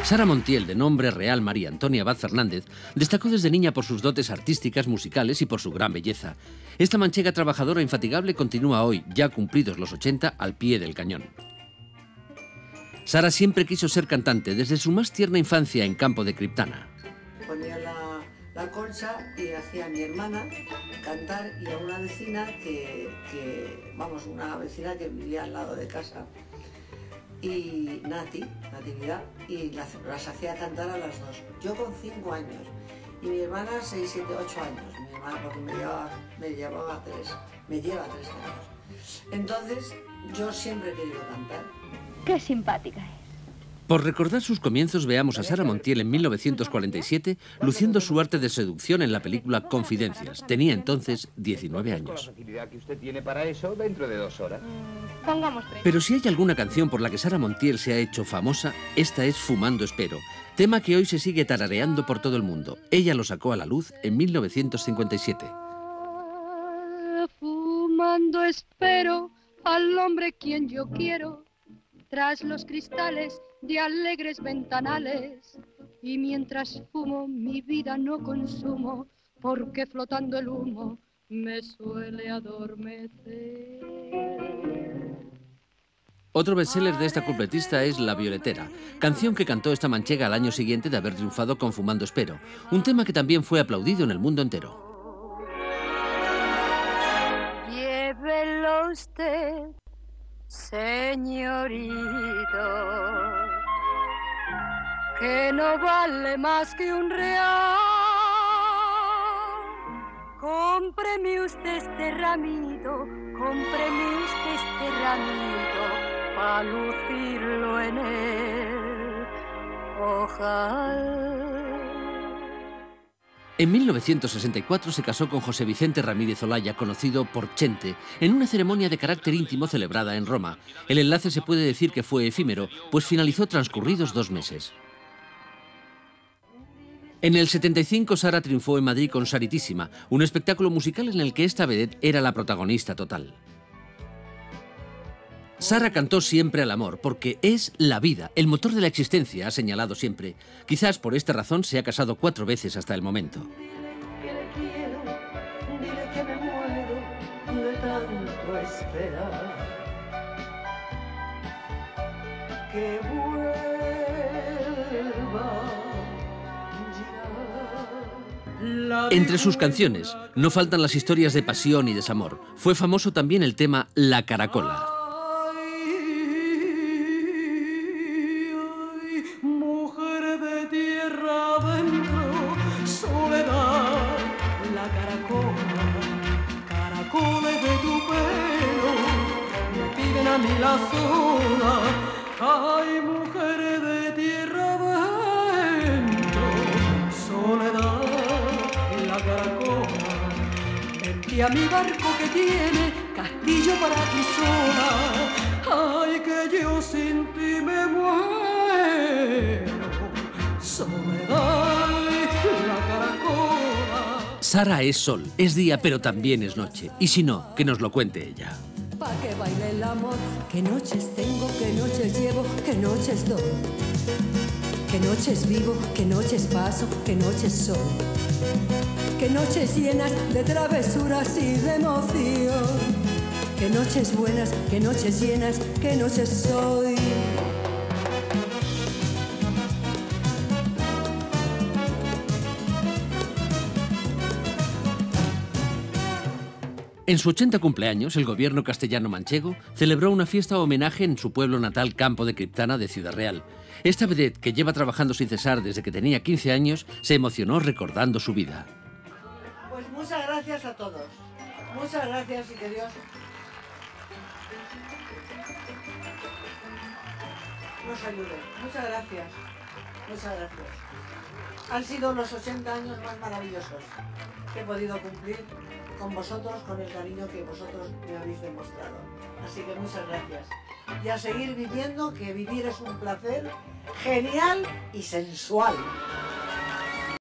Sara Montiel, de nombre real María Antonia Abad Fernández, destacó desde niña por sus dotes artísticas, musicales y por su gran belleza. Esta manchega trabajadora e infatigable continúa hoy, ya cumplidos los 80, al pie del cañón. Sara siempre quiso ser cantante desde su más tierna infancia en Campo de Criptana. Ponía la concha y hacía a mi hermana cantar y a una vecina una vecina que vivía al lado de casa. Y Natividad, y las hacía cantar a las dos. Yo con 5 años y mi hermana 6, 7, 8 años. Mi hermana porque me lleva 3 años. Entonces yo siempre he querido cantar. Qué simpática es. Por recordar sus comienzos, veamos a Sara Montiel en 1947 luciendo su arte de seducción en la película Confidencias. Tenía entonces 19 años. Pongamos 3. Pero si hay alguna canción por la que Sara Montiel se ha hecho famosa, esta es Fumando Espero, tema que hoy se sigue tarareando por todo el mundo. Ella lo sacó a la luz en 1957. Fumando espero al hombre quien yo quiero, tras los cristales de alegres ventanales, y mientras fumo mi vida no consumo, porque flotando el humo me suele adormecer. Otro bestseller de esta cupletista es La Violetera, canción que cantó esta manchega al año siguiente de haber triunfado con Fumando Espero, un tema que también fue aplaudido en el mundo entero. Llévelo usted, señorito, que no vale más que un real. Cómpreme usted este ramito, pa' lucirlo en él, ojalá. En 1964 se casó con José Vicente Ramírez Olaya, conocido por Chente, en una ceremonia de carácter íntimo celebrada en Roma. El enlace se puede decir que fue efímero, pues finalizó transcurridos 2 meses. En el 75 Sara triunfó en Madrid con Saritísima, un espectáculo musical en el que esta vedette era la protagonista total. Sara cantó siempre al amor, porque es la vida, el motor de la existencia, ha señalado siempre. Quizás por esta razón se ha casado 4 veces hasta el momento. Dile que le quiero, dile que me muero de tanto esperar. Que vuelva ya. Entre sus canciones no faltan las historias de pasión y desamor. Fue famoso también el tema La Caracola. La sola, ay, mujer de tierra adentro, soledad, la caracola, vente a mi barco que tiene castillo para ti sola, ay, que yo sin ti me muero, soledad, la caracola. Sara es sol, es día, pero también es noche. Y si no, que nos lo cuente ella. Pa' que baile el amor, qué noches tengo, qué noches llevo, qué noches doy, qué noches vivo, qué noches paso, qué noches soy, qué noches llenas de travesuras y de emoción, qué noches buenas, qué noches llenas, qué noches soy. En su 80 cumpleaños, el gobierno castellano-manchego celebró una fiesta homenaje en su pueblo natal Campo de Criptana de Ciudad Real. Esta vedette, que lleva trabajando sin cesar desde que tenía 15 años, se emocionó recordando su vida. Pues muchas gracias a todos. Muchas gracias y que Dios nos ayude. Muchas gracias. Muchas gracias. Han sido los 80 años más maravillosos que he podido cumplir con vosotros, con el cariño que vosotros me habéis demostrado. Así que muchas gracias. Y a seguir viviendo, que vivir es un placer genial y sensual.